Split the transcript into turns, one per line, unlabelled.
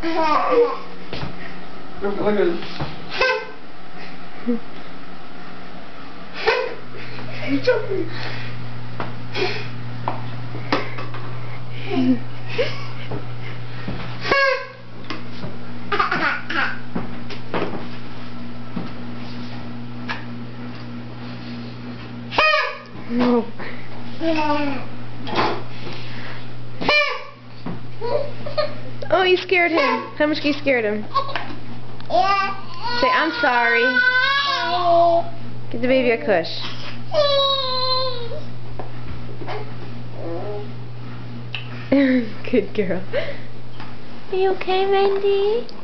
Look at this. He's jumping.
No. Oh, you scared him. How much you scared him? Say, I'm sorry. Give the baby a cush. Good girl. Are you okay, Mendy?